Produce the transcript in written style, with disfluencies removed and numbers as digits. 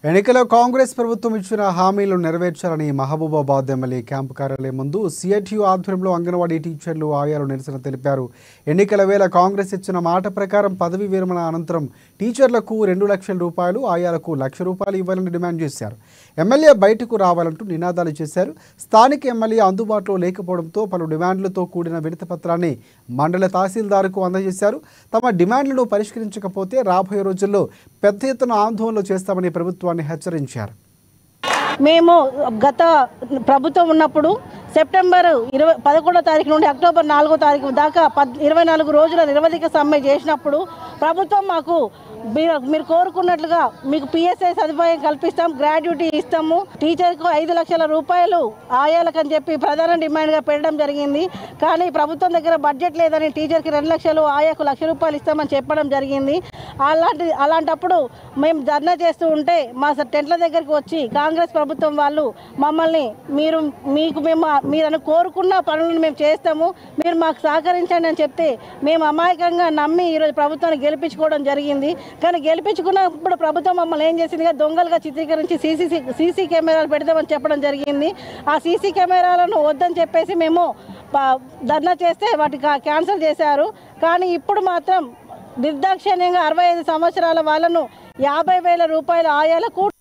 ఎన్నికల్లో కాంగ్రెస్ ప్రభుత్వం ఇచ్చిన హామీలు నెరవేర్చాలని మహబూబాబాద్ ఎమ్మెల్యే క్యాంపు కార్యాలయం ముందు సిఐటియు ఆధ్వర్యంలో అంగన్వాడీ టీచర్లు ఆయాలు నిరసన తెలిపారు. ఎన్నికల వేళ కాంగ్రెస్ ఇచ్చిన మాట ప్రకారం పదవి విరమణ అనంతరం టీచర్లకు 2 లక్షల రూపాయలు, ఆయాలకు 1 లక్ష రూపాయలు ఇవ్వాలని డిమాండ్ చేశారు. ఎమ్మెల్యే బయటకు రావాలంటూ నినాదాలు చేశారు. స్థానిక ఎమ్మెల్యే అందుబాటులో లేకపోవడంతో పలు డిమాండ్లతో కూడిన వినతి పత్రాన్ని మండల తహసీల్దార్కు అందజేశారు. తమ డిమాండ్లను పరిష్కరించకపోతే రాబోయే రోజుల్లో పెద్ద ఎత్తున ఆందోళనలు చేస్తామని ప్రభుత్వాన్ని హెచ్చరించారు. మేము గత ప్రభుత్వం ఉన్నప్పుడు సెప్టెంబర్ 11వ తారీఖు నుండి అక్టోబర్ 4వ తారీఖు దాకా 24 రోజుల నిరవధిక సమ్మె చేసినప్పుడు ప్రభుత్వం మాకు మీరు కోరుకున్నట్లుగా మీకు పిఎస్ఐ సదుపాయం కల్పిస్తాం, గ్రాడ్యుటీ ఇస్తాము, టీచర్కు 5 లక్షల రూపాయలు ఆయాలకని చెప్పి ప్రధాన డిమాండ్గా పెట్టడం జరిగింది. కానీ ప్రభుత్వం దగ్గర బడ్జెట్ లేదని టీచర్కి 2 లక్షలు, ఆయాకు 1 లక్ష రూపాయలు ఇస్తామని చెప్పడం జరిగింది. అలాంటప్పుడు మేము ధర్నా చేస్తూ ఉంటే మా టెంట్ల దగ్గరికి వచ్చి కాంగ్రెస్ ప్రభుత్వం వాళ్ళు మమ్మల్ని మీరు కోరుకున్న పనులను మేము చేస్తాము, మీరు మాకు సహకరించండి అని చెప్తే మేము అమాయకంగా నమ్మి ఈరోజు ప్రభుత్వాన్ని గెలిపించుకోవడం జరిగింది. కానీ గెలిపించుకున్నప్పుడు ప్రభుత్వం మమ్మల్ని ఏం చేసింది, దొంగలుగా చిత్రీకరించి సీసీ కెమెరాలు పెడదామని చెప్పడం జరిగింది. ఆ సీసీ కెమెరాలను వద్దని చెప్పేసి మేము ధర్నా చేస్తే వాటికి క్యాన్సిల్ చేశారు. కానీ ఇప్పుడు మాత్రం నిర్దాక్షిణ్యంగా 65 సంవత్సరాల వాళ్ళను 50,000 రూపాయల ఆయాలకు